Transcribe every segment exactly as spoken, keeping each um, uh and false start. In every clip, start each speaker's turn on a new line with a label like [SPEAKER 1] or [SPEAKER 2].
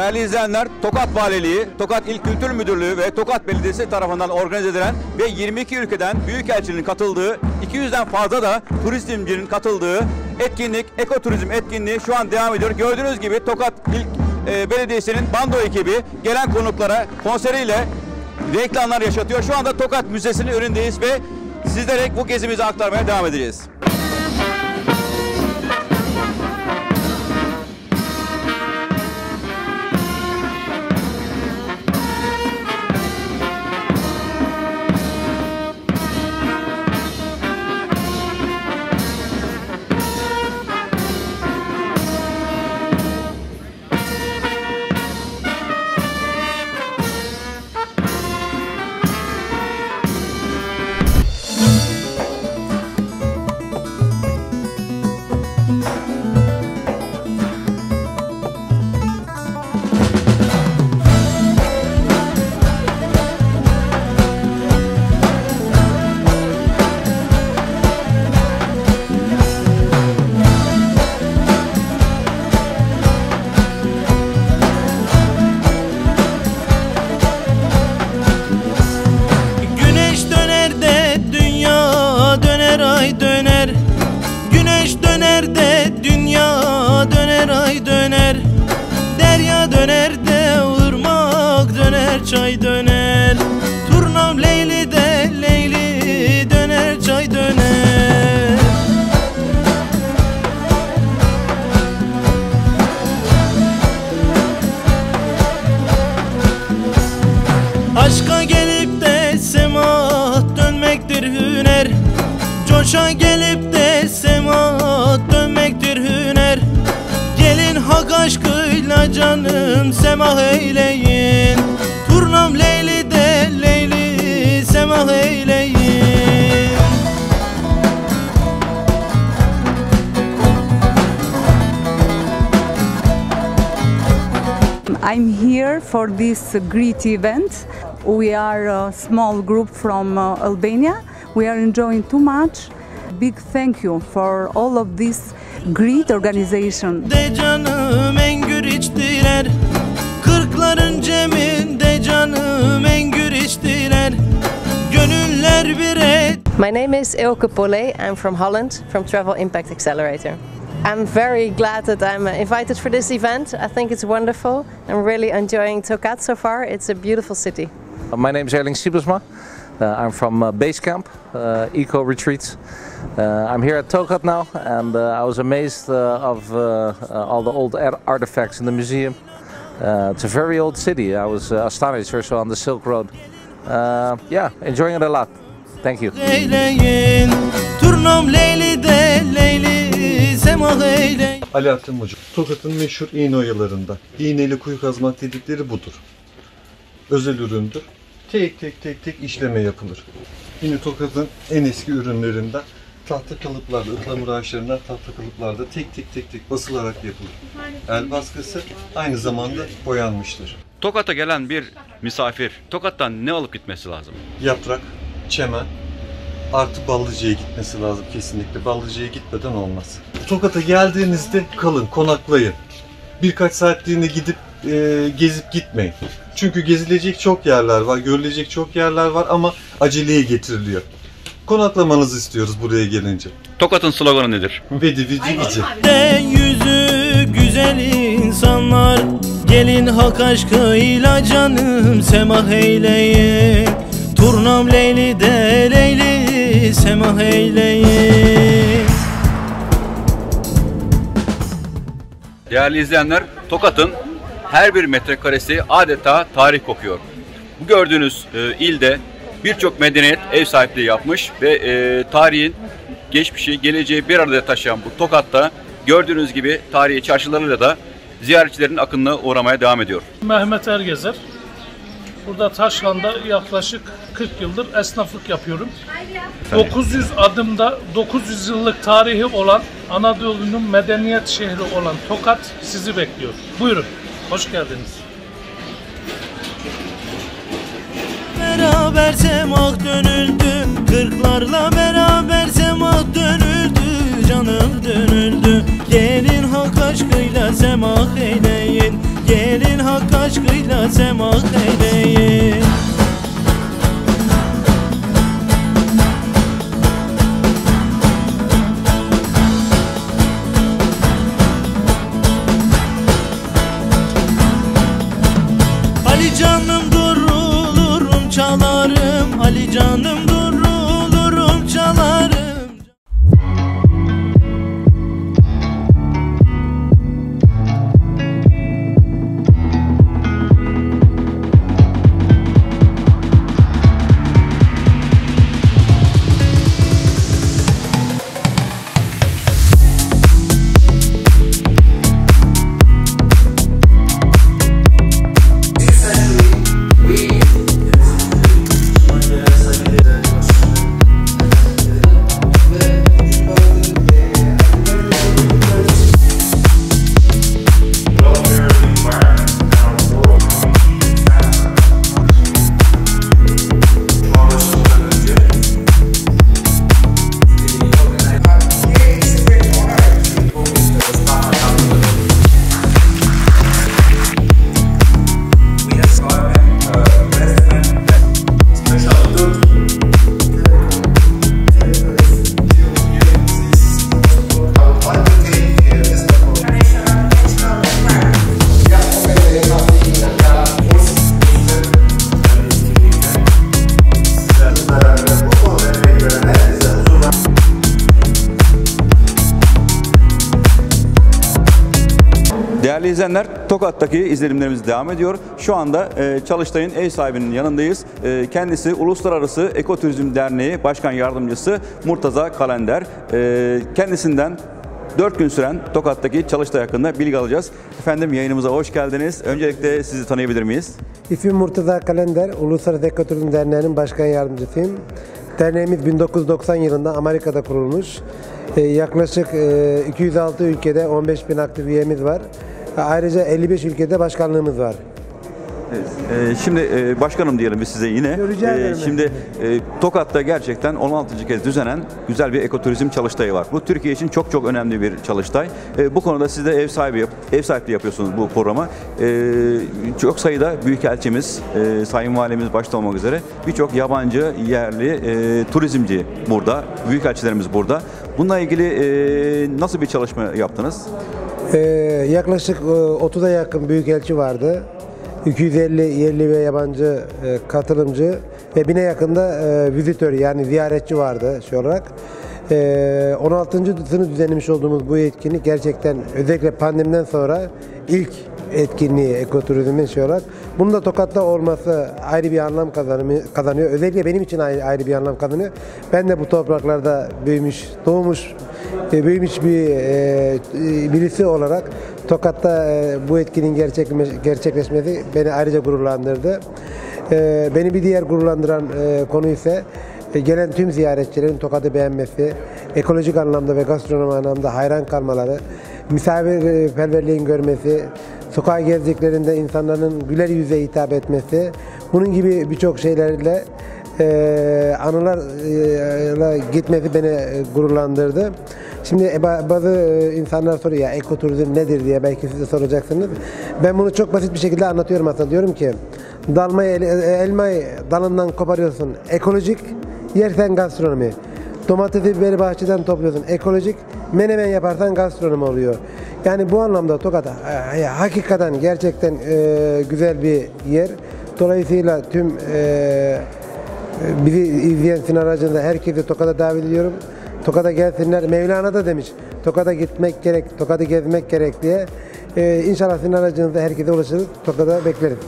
[SPEAKER 1] Değerli izleyenler, Tokat Valiliği, Tokat İl Kültür Müdürlüğü ve Tokat Belediyesi tarafından organize edilen ve yirmi iki ülkeden büyükelçinin katıldığı, iki yüzden fazla da turizmcinin katıldığı etkinlik, ekoturizm etkinliği şu an devam ediyor. Gördüğünüz gibi Tokat İl e, Belediyesi'nin bando ekibi gelen konuklara konseriyle renkli anlar yaşatıyor. Şu anda Tokat Müzesi'nin önündeyiz ve sizlere bu gezimizi aktarmaya devam edeceğiz.
[SPEAKER 2] Çay döner, turnam Leyli de Leyli döner, çay döner. Aşka gelip de sema dönmektir hüner, coşa gelip de sema dönmektir hüner. Gelin hak aşkıyla canım semah eyleyin, turnam Leyli de Leyli semah eyleyin.
[SPEAKER 3] I'm here for this great event. We are a small group from uh, Albania. We are enjoying too much. Big thank you for all of this great organization.
[SPEAKER 2] De canım engür içtiler, kırkların ceminde canım engür içtiler, gönüller bir et.
[SPEAKER 4] My name is Ilke Polle. I'm from Holland, from Travel Impact Accelerator. I'm very glad that I'm invited for this event. I think it's wonderful. I'm really enjoying Tokat so far. It's a beautiful city.
[SPEAKER 5] My name is Erling Siebesma. Uh, I'm from uh, Basecamp, uh, Eco Retreats. Uh, I'm here at Tokat now, and uh, I was amazed uh, of uh, uh, all the old artifacts in the museum. Uh, it's a very old city. I was uh, astonished also on the Silk Road. Uh, yeah, enjoying it a lot. Thank you.
[SPEAKER 6] Ali Akın Hoca, Tokat'ın meşhur iğne oyalarında iğneyle kuyu kazmak dedikleri budur. Özel üründür. Tek tek tek tek işleme yapılır. Yine Tokat'ın en eski ürünlerinden tahta kalıplarda, ıhlamur ağaçlarından tahta kalıplarda tek tek tek tek basılarak yapılır. El baskısı aynı zamanda boyanmıştır.
[SPEAKER 1] Tokat'a gelen bir misafir Tokat'tan ne alıp gitmesi lazım?
[SPEAKER 6] Yaprak, çemen, artı Ballıca'ya gitmesi lazım kesinlikle. Ballıca'ya gitmeden olmaz. Tokat'a geldiğinizde kalın, konaklayın. Birkaç saatliğine gidip e, gezip gitmeyin. Çünkü gezilecek çok yerler var, görülecek çok yerler var ama aceleye getiriliyor. Konaklamanızı istiyoruz buraya gelince.
[SPEAKER 1] Tokat'ın sloganı nedir?
[SPEAKER 6] Vedi vici vici.
[SPEAKER 2] De yüzü güzel insanlar, gelin hak aşkıyla canım semah eyleyin, turnam Leyli de Leyli semah eyleyin.
[SPEAKER 1] Değerli izleyenler, Tokat'ın her bir metrekaresi adeta tarih kokuyor. Bu gördüğünüz e, ilde birçok medeniyet ev sahipliği yapmış ve e, tarihin geçmişi, geleceği bir arada taşıyan bu Tokat'ta gördüğünüz gibi tarihi çarşılarıyla da ziyaretçilerin akınına uğramaya devam ediyor.
[SPEAKER 7] Mehmet Ergezer. Burada Taşlan'da yaklaşık kırk yıldır esnaflık yapıyorum. dokuz yüz adımda dokuz yüz yıllık tarihi olan Anadolu'nun medeniyet şehri olan Tokat sizi bekliyor. Buyurun, hoş geldiniz.
[SPEAKER 2] Beraber semah dönüldü, kırklarla beraber semah dönüldü, canım dönüldü. Gelin hak aşkıyla semah eyleyin, gelin hak aşkıyla semah eyleyin. Ali canım durulurum çalarım, Ali canım durulurum çalarım.
[SPEAKER 1] Değerli izleyenler, Tokat'taki izlenimlerimiz devam ediyor. Şu anda e, Çalıştay'ın ev sahibinin yanındayız. E, kendisi Uluslararası Ekoturizm Derneği Başkan Yardımcısı Murtaza Kalender. E, kendisinden dört gün süren Tokat'taki Çalıştay hakkında bilgi alacağız. Efendim, yayınımıza hoş geldiniz. Öncelikle sizi tanıyabilir miyiz?
[SPEAKER 8] İsmim Murtaza Kalender, Uluslararası Ekoturizm Derneği'nin başkan yardımcısıyım. Derneğimiz bin dokuz yüz doksan yılında Amerika'da kurulmuş. Ee, yaklaşık e, iki yüz altı ülkede on beş bin aktif üyemiz var. Ayrıca elli beş ülkede başkanlığımız var.
[SPEAKER 1] Evet. E, şimdi e, başkanım diyelim biz size yine.
[SPEAKER 8] Rica ederim.
[SPEAKER 1] E, şimdi e, Tokat'ta gerçekten on altıncı kez düzenlenen güzel bir ekoturizm çalıştayı var. Bu Türkiye için çok çok önemli bir çalıştay. E, bu konuda siz de ev sahibi yap, ev sahipliği yapıyorsunuz bu programa. E, çok sayıda büyükelçimiz, e, Sayın Valimiz başta olmak üzere birçok yabancı, yerli e, turizmci burada, büyükelçilerimiz burada. Bununla ilgili e, nasıl bir çalışma yaptınız?
[SPEAKER 8] Ee, yaklaşık e, otuza yakın büyükelçi vardı. iki yüz elli yerli ve yabancı e, katılımcı ve bine yakında e, vizitör yani ziyaretçi vardı şey olarak. E, on altıncısını düzenlemiş olduğumuz bu etkinlik gerçekten özellikle pandemiden sonra ilk etkinliği ekoturizmin şey olarak. Bunun da Tokat'ta olması ayrı bir anlam kazanıyor. Özellikle benim için ayrı, ayrı bir anlam kazanıyor. Ben de bu topraklarda büyümüş, doğmuş, büyümüş bir e, birisi olarak Tokat'ta e, bu etkinliğin gerçekleşmesi beni ayrıca gururlandırdı. E, beni bir diğer gururlandıran e, konu ise e, gelen tüm ziyaretçilerin Tokat'ı beğenmesi, ekolojik anlamda ve gastronomi anlamda hayran kalmaları, misafirperverliğin görmesi, sokağa gezdiklerinde insanların güler yüze hitap etmesi, bunun gibi birçok şeylerle e, anılarla gitmesi beni gururlandırdı. Şimdi bazı insanlar soruyor ya ekoturizm nedir diye belki siz de soracaksınız. Ben bunu çok basit bir şekilde anlatıyorum aslında. Diyorum ki dalmayı, elmayı dalından koparıyorsun ekolojik, yersen gastronomi. Domatesi, biberi bahçeden topluyorsun ekolojik, menemen yaparsan gastronomi oluyor. Yani bu anlamda Tokat e, hakikaten gerçekten e, güzel bir yer. Dolayısıyla tüm e, bizi izleyen Sinan aracında herkesi Tokat'a davet ediyorum. Tokat'a gelsinler. Mevlana da demiş. Tokat'a gitmek gerek, Tokat'ı gezmek gerek diye. Ee, İnşallah Sinan aracınızda herkese ulaşırız. Tokat'a bekleriz.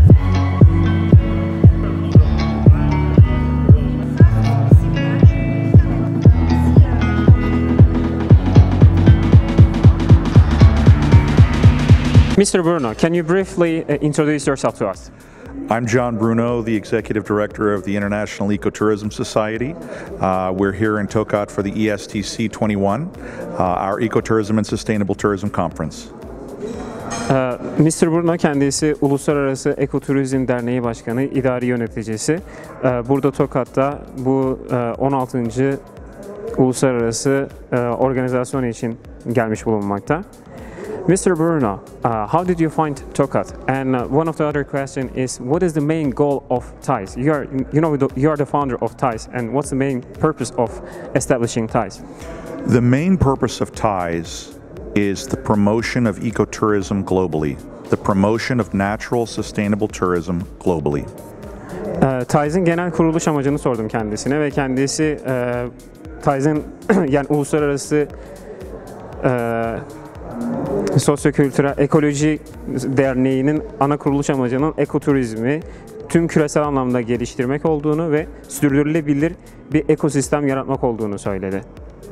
[SPEAKER 9] Mister Bruno, can you briefly uh, introduce yourself to us?
[SPEAKER 10] I'm John Bruno, the Executive Director of the International Ecotourism Society. Uh, we're here in Tokat for the E S T C twenty-one, uh, our Ecotourism and Sustainable Tourism Conference.
[SPEAKER 9] Uh, Mister Bruno kendisi Uluslararası Ekoturizm Derneği Başkanı, idari yöneticisi. Uh, burada Tokat'ta bu uh, on altıncı uluslararası uh, organizasyon için gelmiş bulunmakta. Mister Bruno, uh, how did you find Tokat? And uh, one of the other question is, what is the main goal of TISE? You are, you know, the, you are the founder of TISE, and what's the main purpose of establishing TISE?
[SPEAKER 10] The main purpose of TISE is the promotion of ecotourism globally, the promotion of natural, sustainable tourism globally.
[SPEAKER 9] Uh, TISE'in genel kuruluş amacını sordum kendisine ve kendisi uh, TISE'in yani uluslararası uh, sosyokültürel ekoloji derneğinin ana kuruluş amacının ekoturizmi tüm küresel anlamda geliştirmek olduğunu ve sürdürülebilir bir ekosistem yaratmak olduğunu söyledi.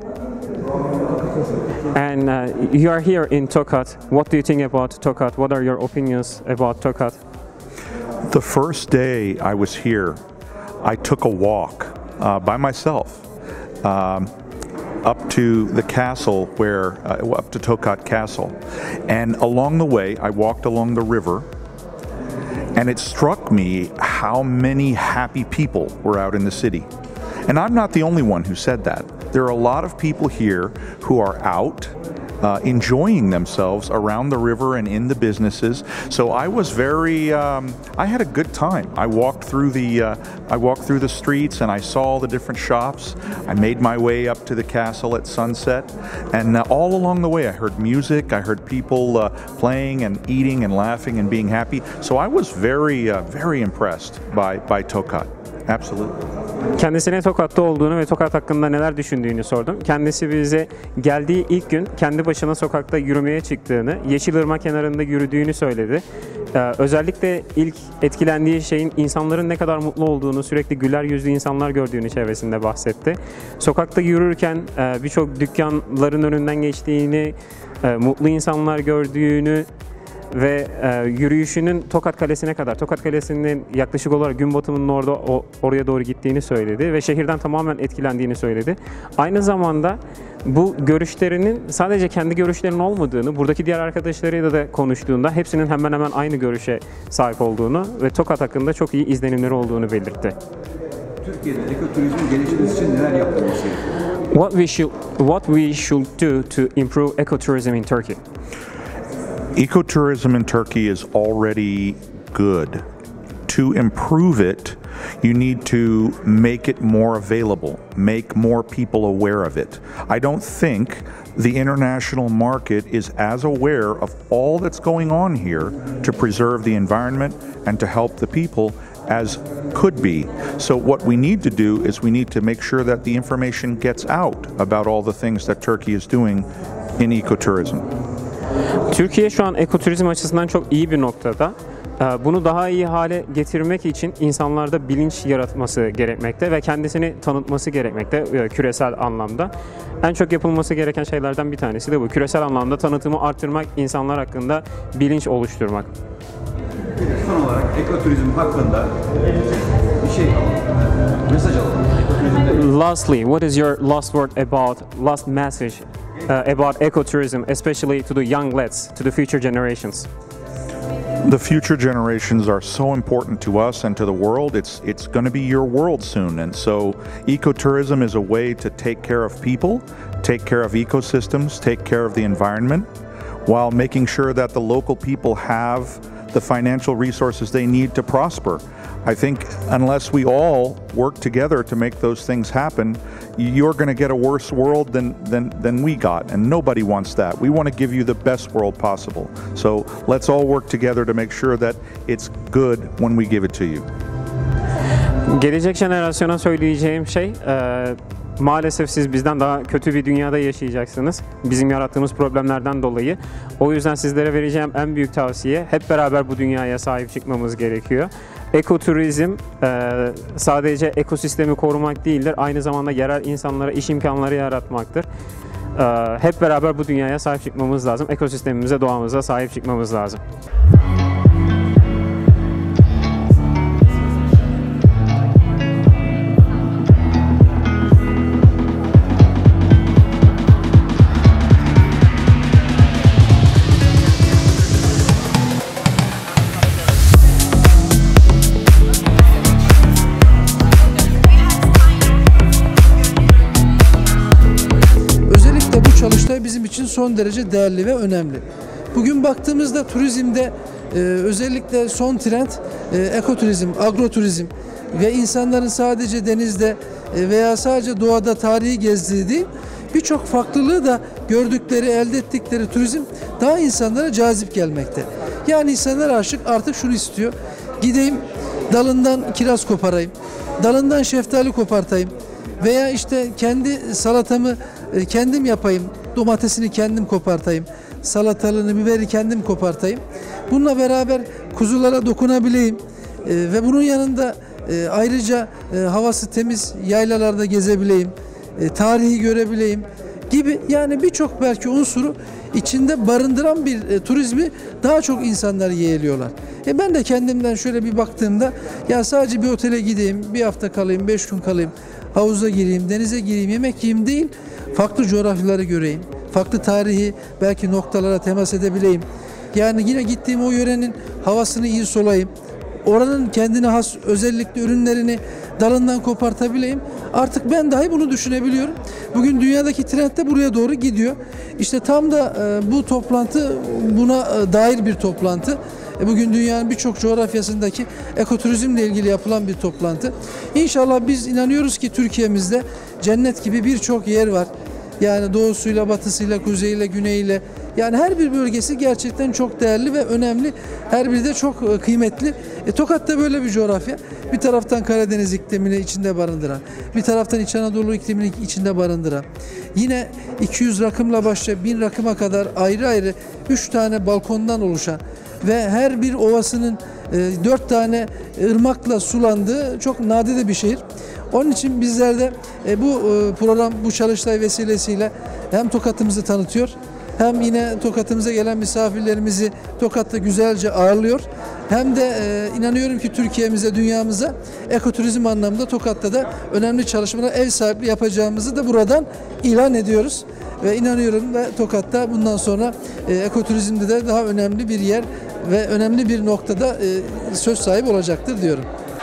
[SPEAKER 9] And uh, you are here in Tokat. What do you think about Tokat? What are your opinions about Tokat?
[SPEAKER 10] The first day I was here, I took a walk uh, by myself um, up to the castle, where uh, up to Tokat Castle, and along the way I walked along the river, and it struck me how many happy people were out in the city. And I'm not the only one who said that. There are a lot of people here who are out uh, enjoying themselves around the river and in the businesses. So I was very, um, I had a good time. I walked through the, uh, I walked through the streets and I saw all the different shops. I made my way up to the castle at sunset, and uh, all along the way I heard music. I heard people uh, playing and eating and laughing and being happy. So I was very, uh, very impressed by by Tokat. Absolutely.
[SPEAKER 9] Kendisine Tokat'ta olduğunu ve Tokat hakkında neler düşündüğünü sordum. Kendisi bize geldiği ilk gün kendi başına sokakta yürümeye çıktığını, Yeşilırmak kenarında yürüdüğünü söyledi. Ee, özellikle ilk etkilendiği şeyin insanların ne kadar mutlu olduğunu, sürekli güler yüzlü insanlar gördüğünü çevresinde bahsetti. Sokakta yürürken e, birçok dükkanların önünden geçtiğini, e, mutlu insanlar gördüğünü ve e, yürüyüşünün Tokat Kalesi'ne kadar, Tokat Kalesi'nin yaklaşık olarak gün batımının orada o, oraya doğru gittiğini söyledi ve şehirden tamamen etkilendiğini söyledi. Aynı zamanda bu görüşlerinin sadece kendi görüşlerinin olmadığını, buradaki diğer arkadaşlarıyla da konuştuğunda hepsinin hemen hemen aynı görüşe sahip olduğunu ve Tokat hakkında çok iyi izlenimleri olduğunu belirtti.
[SPEAKER 1] Türkiye'de ekoturizmin gelişmesi için neler yapılması gerekiyor?
[SPEAKER 9] What we should what we should do to improve ecotourism in Turkey?
[SPEAKER 10] Ecotourism in Turkey is already good. To improve it, you need to make it more available, make more people aware of it. I don't think the international market is as aware of all that's going on here to preserve the environment and to help the people as could be. So what we need to do is we need to make sure that the information gets out about all the things that Turkey is doing in ecotourism.
[SPEAKER 9] Türkiye şu an ekoturizm açısından çok iyi bir noktada. Bunu daha iyi hale getirmek için insanlarda bilinç yaratması gerekmekte ve kendisini tanıtması gerekmekte küresel anlamda. En çok yapılması gereken şeylerden bir tanesi de bu. Küresel anlamda tanıtımı arttırmak, insanlar hakkında bilinç oluşturmak.
[SPEAKER 1] Son olarak ekoturizm hakkında bir şey alalım, mesaj alalım.
[SPEAKER 9] Lastly, what is your last word about, last message uh, about ecotourism, especially to the young lads, to the future generations?
[SPEAKER 10] The future generations are so important to us and to the world. It's it's going to be your world soon, and so ecotourism is a way to take care of people, take care of ecosystems, take care of the environment, while making sure that the local people have the financial resources they need to prosper. I think unless we all work together to make those things happen, you're going to get a worse world than, than, than we got, and nobody wants that. We want to give you the best world possible. So let's all work together to make sure that it's good when we give it to you.
[SPEAKER 9] Gelecek jenerasyona söyleyeceğim şey, e, maalesef siz bizden daha kötü bir dünyada yaşayacaksınız. Bizim yarattığımız problemlerden dolayı. O yüzden sizlere vereceğim en büyük tavsiye, hep beraber bu dünyaya sahip çıkmamız gerekiyor. Ekoturizm e, sadece ekosistemi korumak değildir, aynı zamanda yerel insanlara iş imkanları yaratmaktır. E, hep beraber bu dünyaya sahip çıkmamız lazım. Ekosistemimize, doğamıza sahip çıkmamız lazım.
[SPEAKER 11] Bizim için son derece değerli ve önemli. Bugün baktığımızda turizmde e, özellikle son trend e, ekoturizm, agroturizm ve insanların sadece denizde e, veya sadece doğada tarihi gezdiği değil, birçok farklılığı da gördükleri, elde ettikleri turizm daha insanlara cazip gelmekte. Yani insanlar aşık artık şunu istiyor. Gideyim dalından kiraz koparayım, dalından şeftali kopartayım veya işte kendi salatamı e, kendim yapayım, domatesini kendim kopartayım, salatalığını, biberi kendim kopartayım. Bununla beraber kuzulara dokunabileyim e, ve bunun yanında e, ayrıca e, havası temiz yaylalarda gezebileyim, e, tarihi görebileyim gibi, yani birçok belki unsuru içinde barındıran bir e, turizmi daha çok insanlar yeğliyorlar. E ben de kendimden şöyle bir baktığımda, ya sadece bir otele gideyim, bir hafta kalayım, beş gün kalayım, havuza gireyim, denize gireyim, yemek yiyeyim değil, farklı coğrafyaları göreyim, farklı tarihi belki noktalara temas edebileyim. Yani yine gittiğim o yörenin havasını iyi solayım, oranın kendine has özellikle ürünlerini dalından kopartabileyim. Artık ben dahi bunu düşünebiliyorum. Bugün dünyadaki trend de buraya doğru gidiyor. İşte tam da e, bu toplantı buna e, dair bir toplantı. E, bugün dünyanın birçok coğrafyasındaki ekoturizmle ilgili yapılan bir toplantı. İnşallah biz inanıyoruz ki Türkiye'mizde cennet gibi birçok yer var. Yani doğusuyla, batısıyla, kuzeyiyle, güneyiyle. Yani her bir bölgesi gerçekten çok değerli ve önemli. Her biri de çok kıymetli. E, Tokat da böyle bir coğrafya. Bir taraftan Karadeniz iklimini içinde barındıran, bir taraftan İç Anadolu iklimini içinde barındıran, yine iki yüz rakımla başlayıp bin rakıma kadar ayrı ayrı üç tane balkondan oluşan ve her bir ovasının e, dört tane ırmakla sulandığı çok nadide bir şehir. Onun için bizler de e, bu e, program, bu çalıştay vesilesiyle hem Tokat'ımızı tanıtıyor, hem yine Tokat'ımıza gelen misafirlerimizi Tokat'ta güzelce ağırlıyor. Hem de e, inanıyorum ki Türkiye'mize, dünyamıza ekoturizm anlamında Tokat'ta da önemli çalışmalar, ev sahipliği yapacağımızı da buradan ilan ediyoruz. Ve inanıyorum ve Tokat'ta bundan sonra e, ekoturizmde de daha önemli bir yer ve önemli bir noktada e, söz sahibi olacaktır diyorum.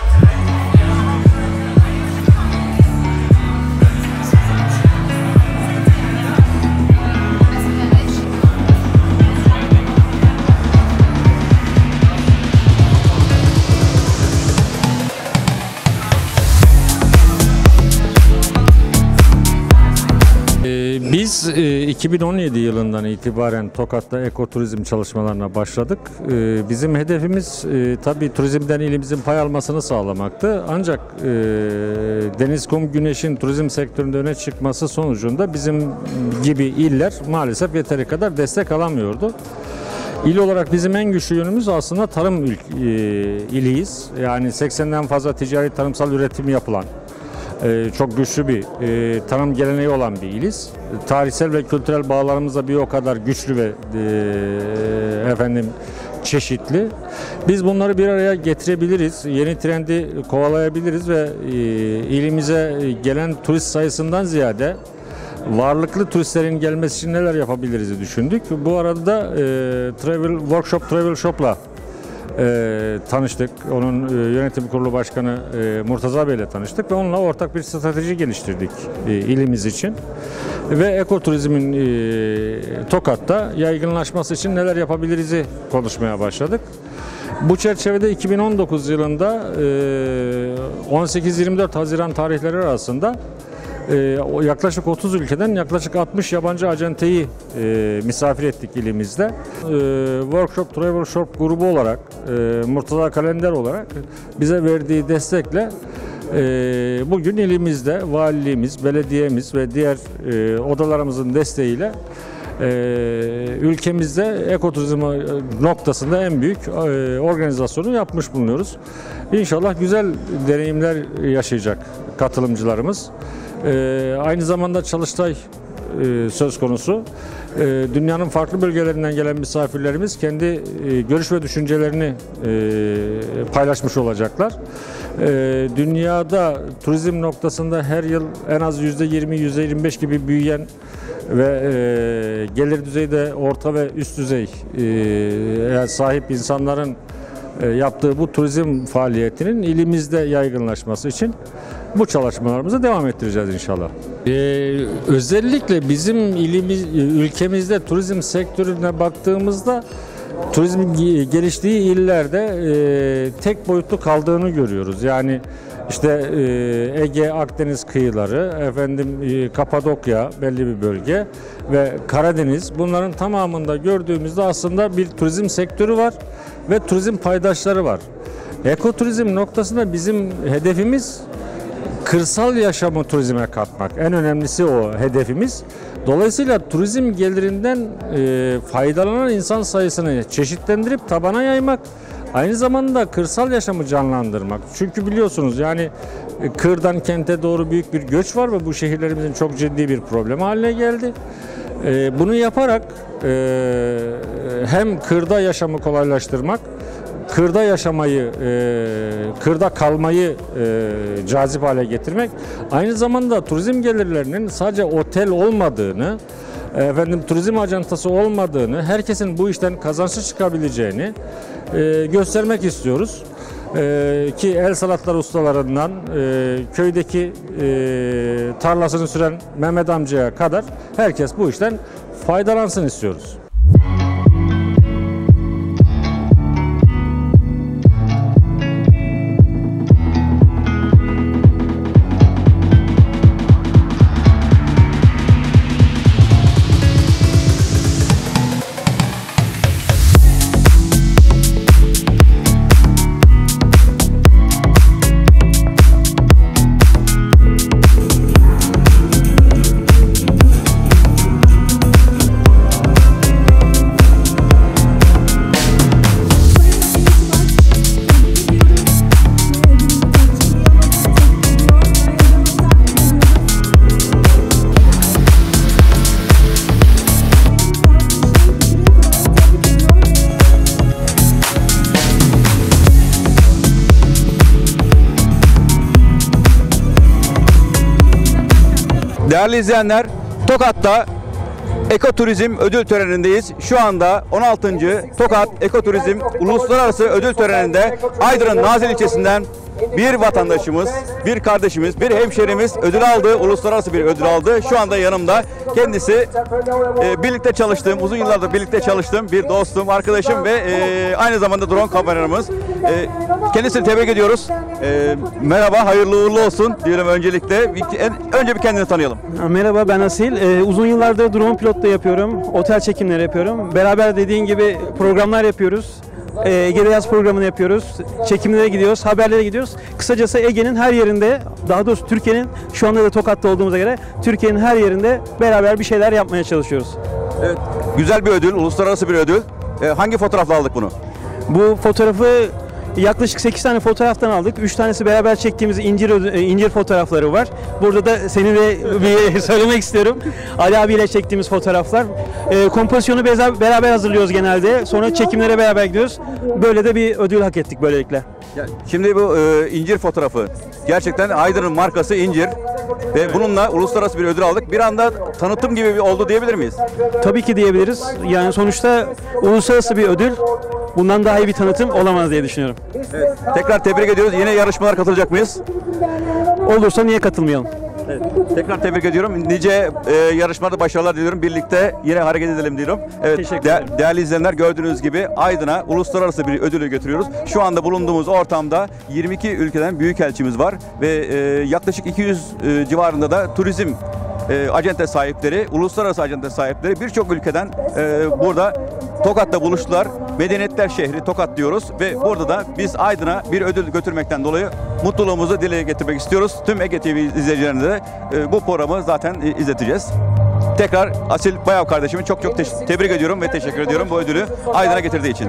[SPEAKER 12] Biz iki bin on yedi yılından itibaren Tokat'ta ekoturizm çalışmalarına başladık. Bizim hedefimiz tabii turizmden ilimizin pay almasını sağlamaktı. Ancak deniz, kum, güneşin turizm sektöründe öne çıkması sonucunda bizim gibi iller maalesef yeteri kadar destek alamıyordu. İl olarak bizim en güçlü yönümüz aslında tarım iliyiz. Yani seksenden fazla ticari tarımsal üretim yapılan, Ee, çok güçlü bir e, tarım geleneği olan bir iliz. Tarihsel ve kültürel bağlarımız da bir o kadar güçlü ve e, efendim çeşitli. Biz bunları bir araya getirebiliriz. Yeni trendi kovalayabiliriz ve e, ilimize gelen turist sayısından ziyade varlıklı turistlerin gelmesi için neler yapabiliriz düşündük. Bu arada da e, Travel Workshop Travel Shop'la E, tanıştık. Onun e, yönetim kurulu başkanı e, Murtaza Bey ile tanıştık ve onunla ortak bir strateji geliştirdik e, ilimiz için. Ve ekoturizmin e, Tokat'ta yaygınlaşması için neler yapabiliriz'i konuşmaya başladık. Bu çerçevede iki bin on dokuz yılında e, on sekiz yirmi dört Haziran tarihleri arasında e, yaklaşık otuz ülkeden yaklaşık altmış yabancı acenteyi e, misafir ettik ilimizde. E, Workshop Travel Shop grubu olarak, e, Murtaza Kalender olarak bize verdiği destekle e, bugün ilimizde valiliğimiz, belediyemiz ve diğer e, odalarımızın desteğiyle e, ülkemizde ekoturizm noktasında en büyük e, organizasyonu yapmış bulunuyoruz. İnşallah güzel deneyimler yaşayacak katılımcılarımız. Ee, aynı zamanda çalıştay e, söz konusu. E, dünyanın farklı bölgelerinden gelen misafirlerimiz kendi e, görüş ve düşüncelerini e, paylaşmış olacaklar. E, dünyada turizm noktasında her yıl en az yüzde yirmi yüzde yirmi beş gibi büyüyen ve e, gelir düzeyi de orta ve üst düzey e, sahip insanların e, yaptığı bu turizm faaliyetinin ilimizde yaygınlaşması için bu çalışmalarımızı devam ettireceğiz inşallah. Ee, özellikle bizim ilimiz, ülkemizde turizm sektörüne baktığımızda turizmin geliştiği illerde e, tek boyutlu kaldığını görüyoruz. Yani işte e, Ege, Akdeniz kıyıları, efendim e, Kapadokya belli bir bölge ve Karadeniz, bunların tamamında gördüğümüzde aslında bir turizm sektörü var ve turizm paydaşları var. Ekoturizm noktasında bizim hedefimiz kırsal yaşamı turizme katmak. En önemlisi o hedefimiz. Dolayısıyla turizm gelirinden e, faydalanan insan sayısını çeşitlendirip tabana yaymak, aynı zamanda kırsal yaşamı canlandırmak. Çünkü biliyorsunuz yani e, kırdan kente doğru büyük bir göç var ve bu şehirlerimizin çok ciddi bir problem haline geldi. E, bunu yaparak e, hem kırda yaşamı kolaylaştırmak, kırda yaşamayı, e, kırda kalmayı e, cazip hale getirmek, aynı zamanda turizm gelirlerinin sadece otel olmadığını, efendim turizm acentası olmadığını, herkesin bu işten kazançlı çıkabileceğini e, göstermek istiyoruz. E, ki el sanatları ustalarından e, köydeki e, tarlasını süren Mehmet amcaya kadar herkes bu işten faydalansın istiyoruz.
[SPEAKER 1] Değerli izleyenler, Tokat'ta ekoturizm ödül törenindeyiz. Şu anda on altıncı Tokat Ekoturizm Uluslararası Ödül Töreni'nde Aydın'ın Nazilli ilçesinden bir vatandaşımız, bir kardeşimiz, bir hemşerimiz ödül aldı, uluslararası bir ödül aldı. Şu anda yanımda kendisi e, birlikte çalıştığım, uzun yıllardır birlikte çalıştığım bir dostum, arkadaşım ve e, aynı zamanda drone kameramız. E, kendisini tebrik ediyoruz. E, merhaba, hayırlı uğurlu olsun diyorum öncelikle. En, önce bir kendini tanıyalım.
[SPEAKER 13] Merhaba, ben Asil. Ee, uzun yıllardır drone pilotluğu yapıyorum, otel çekimleri yapıyorum. Beraber dediğin gibi programlar yapıyoruz. Ee, Ege'de yaz programını yapıyoruz, çekimlere gidiyoruz, haberlere gidiyoruz. Kısacası Ege'nin her yerinde, daha doğrusu Türkiye'nin, şu anda da Tokat'ta olduğumuza göre Türkiye'nin her yerinde beraber bir şeyler yapmaya çalışıyoruz.
[SPEAKER 1] Evet, güzel bir ödül, uluslararası bir ödül. Ee, hangi fotoğrafla aldık bunu?
[SPEAKER 13] Bu fotoğrafı yaklaşık sekiz tane fotoğraftan aldık. üç tanesi beraber çektiğimiz incir incir fotoğrafları var. Burada da seni de bir söylemek istiyorum. Ali abiyle çektiğimiz fotoğraflar. E, kompozisyonu beraber hazırlıyoruz genelde. Sonra çekimlere beraber gidiyoruz. Böyle de bir ödül hak ettik böylelikle.
[SPEAKER 1] Ya, şimdi bu e, incir fotoğrafı. Gerçekten Aydın'ın markası incir. Ve bununla uluslararası bir ödül aldık. Bir anda tanıtım gibi bir oldu diyebilir miyiz?
[SPEAKER 13] Tabii ki diyebiliriz. Yani sonuçta uluslararası bir ödül. Bundan daha iyi bir tanıtım olamaz diye düşünüyorum.
[SPEAKER 1] Evet. Tekrar tebrik ediyoruz. Yine yarışmalara katılacak mıyız?
[SPEAKER 13] Olursa niye katılmayalım?
[SPEAKER 1] Evet. Tekrar tebrik ediyorum. Nice e, yarışmalarda başarılar diliyorum. Birlikte yine hareket edelim diyorum. Evet,
[SPEAKER 13] Teşekkür
[SPEAKER 1] de,
[SPEAKER 13] ederim.
[SPEAKER 1] Değerli izleyenler, gördüğünüz gibi Aydın'a uluslararası bir ödülü götürüyoruz. Şu anda bulunduğumuz ortamda yirmi iki ülkeden büyükelçimiz var ve e, yaklaşık iki yüz e, civarında da turizm e, acente sahipleri, uluslararası acente sahipleri birçok ülkeden e, burada Tokat'ta buluştular. Medeniyetler şehri Tokat diyoruz ve burada da biz Aydın'a bir ödül götürmekten dolayı mutluluğumuzu dile getirmek istiyoruz. Tüm Ege T V izleyicilerine de e, bu programı zaten e, izleteceğiz. Tekrar Asil Bayav kardeşimi çok çok te- tebrik ediyorum ve teşekkür ediyorum bu ödülü Aydın'a getirdiği için.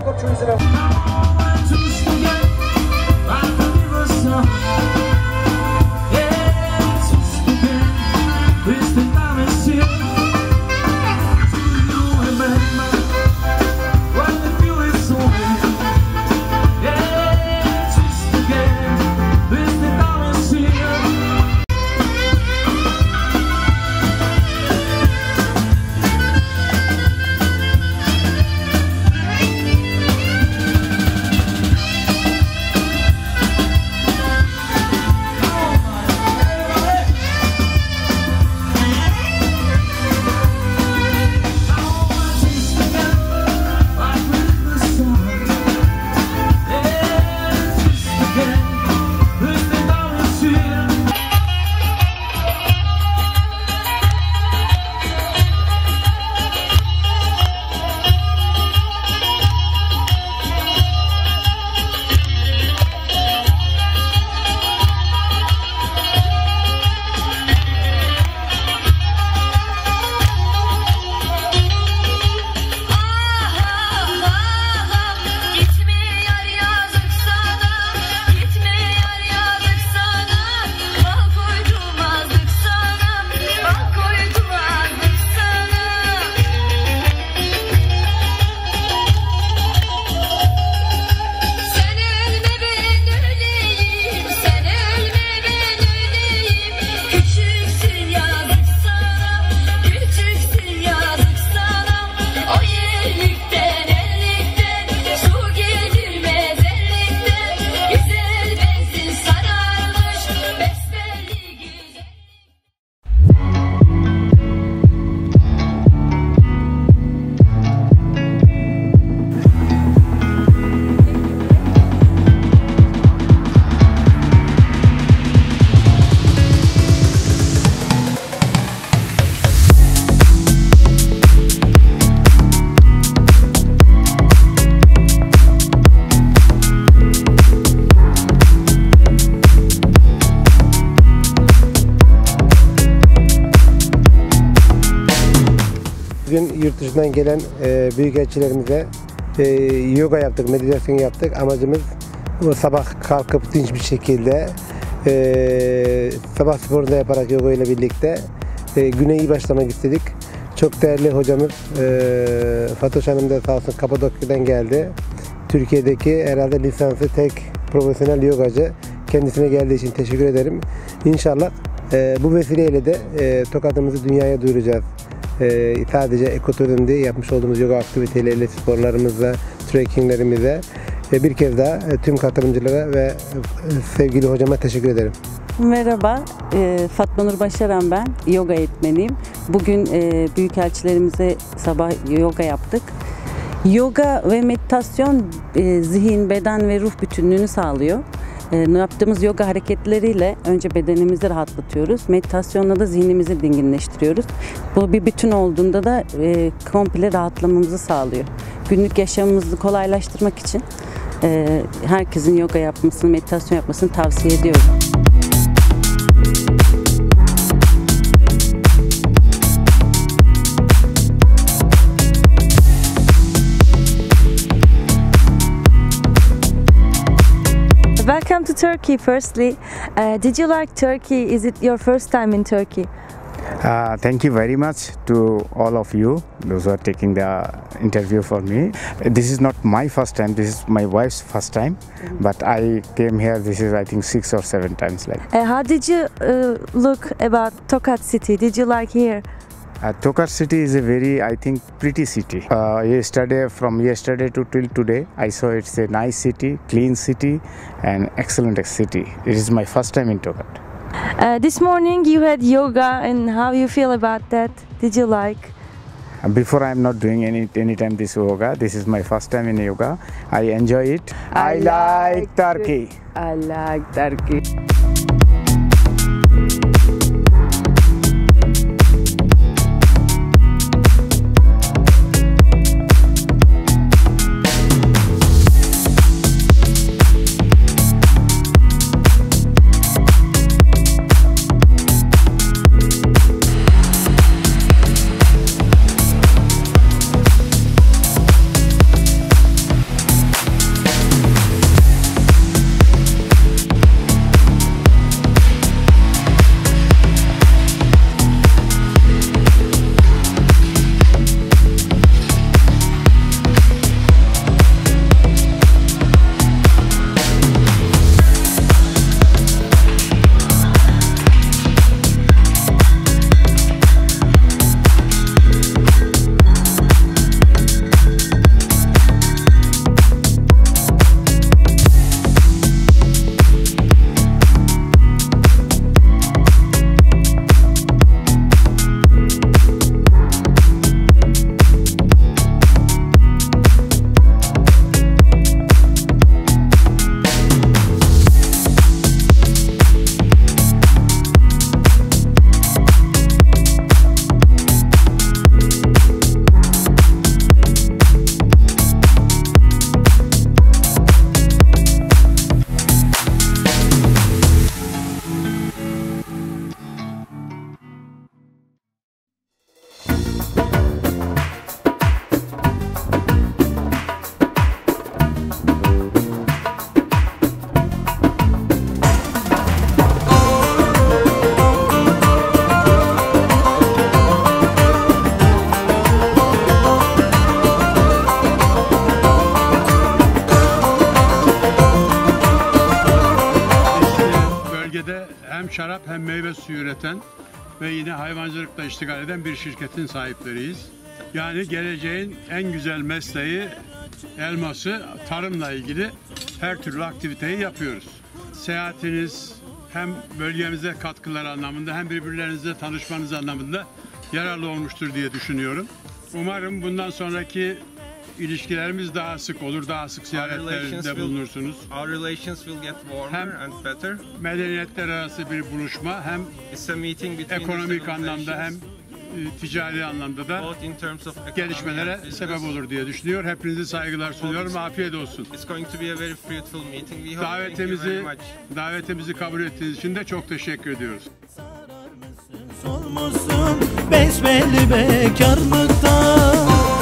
[SPEAKER 8] Bugün yurt dışından gelen e, büyükelçilerimize e, yoga yaptık, meditasyon yaptık. Amacımız o sabah kalkıp dinç bir şekilde e, sabah sporunu da yaparak yoga ile birlikte e, güne iyi başlamak istedik. Çok değerli hocamız e, Fatoş Hanım da sağ olsun Kapadokya'dan geldi. Türkiye'deki herhalde lisanslı tek profesyonel yogacı. Kendisine geldiği için teşekkür ederim. İnşallah e, bu vesileyle de e, Tokat'ımızı dünyaya duyuracağız. E, sadece ekoturizmde yapmış olduğumuz yoga aktiviteleriyle, sporlarımızla, trekkinglerimizle e, bir kez daha e, tüm katılımcılara ve e, sevgili hocama teşekkür ederim.
[SPEAKER 14] Merhaba, Fatma Nur Başaran ben, yoga eğitmeniyim. Bugün büyükelçilerimize sabah yoga yaptık. Yoga ve meditasyon zihin, beden ve ruh bütünlüğünü sağlıyor. Yaptığımız yoga hareketleriyle önce bedenimizi rahatlatıyoruz, meditasyonla da zihnimizi dinginleştiriyoruz. Bu bir bütün olduğunda da komple rahatlamamızı sağlıyor. Günlük yaşamımızı kolaylaştırmak için herkesin yoga yapmasını, meditasyon yapmasını tavsiye ediyorum.
[SPEAKER 15] Welcome to Turkey. Firstly, uh, did you like Turkey? Is it your first time in Turkey?
[SPEAKER 16] Uh, thank you very much to all of you, those who are taking the interview for me. This is not my first time, this is my wife's first time, mm-hmm. but I came here, this is I think six or seven times. Like.
[SPEAKER 15] Uh, how did you uh, look about Tokat city? Did you like here?
[SPEAKER 16] Uh, Tokat city is a very, I think, pretty city. Uh, yesterday, from yesterday to till today, I saw it's a nice city, clean city, and excellent city. It is my first time in Tokat.
[SPEAKER 15] Uh, this morning you had yoga, and how you feel about that? Did you like?
[SPEAKER 16] Uh, before I am not doing any anytime this yoga. This is my first time in yoga. I enjoy it. I, I like, like Turkey.
[SPEAKER 14] I like Turkey.
[SPEAKER 17] Hem şarap hem meyve suyu üreten ve yine hayvancılıkla iştigal eden bir şirketin sahipleriyiz. Yani geleceğin en güzel mesleği elması, tarımla ilgili her türlü aktiviteyi yapıyoruz. Seyahatiniz hem bölgemize katkılar anlamında hem birbirlerinizle tanışmanız anlamında yararlı olmuştur diye düşünüyorum. Umarım bundan sonraki ilişkilerimiz daha sık olur, daha sık ziyaretlerde bulunursunuz.
[SPEAKER 18] Our relations will get warmer
[SPEAKER 17] hem
[SPEAKER 18] and better.
[SPEAKER 17] Medeniyetler arası bir buluşma, hem ekonomik anlamda hem ticari anlamda da gelişmelere sebep olur diye düşünüyor. Hepinize saygılar sunuyorum. Afiyet olsun. Davetimizi, davetimizi kabul ettiğiniz için de çok teşekkür ediyoruz.
[SPEAKER 2] Solmuşsun, beş besbelli bekarlıktan.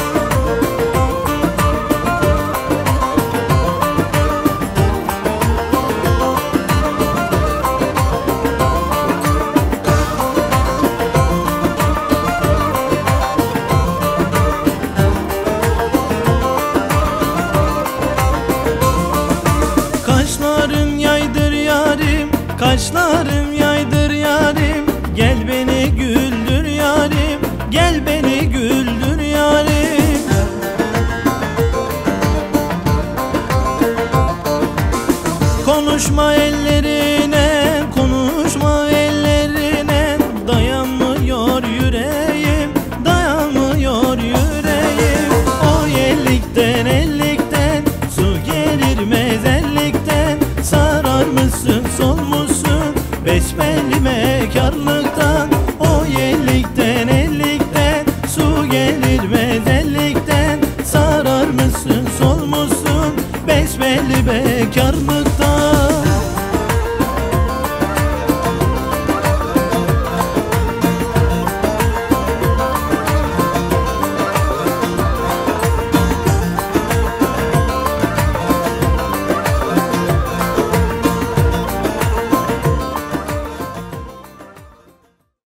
[SPEAKER 2] Kaşların yaydır yarim, kaşların yaydır yarim. Gel beni güldür yarim, gel beni güldür yarim. Konuşma ellerine, konuşma ellerine. Dayanmıyor yüreğim, dayanmıyor yüreğim. O ellikten ellikten su gelir mezellikten. Sarar mısın solmuşsun besbelli bekarlıktan. O ellikten ellikten su gelir mezellikten. Sarar mısın solmuşsun besbelli bekarlıktan.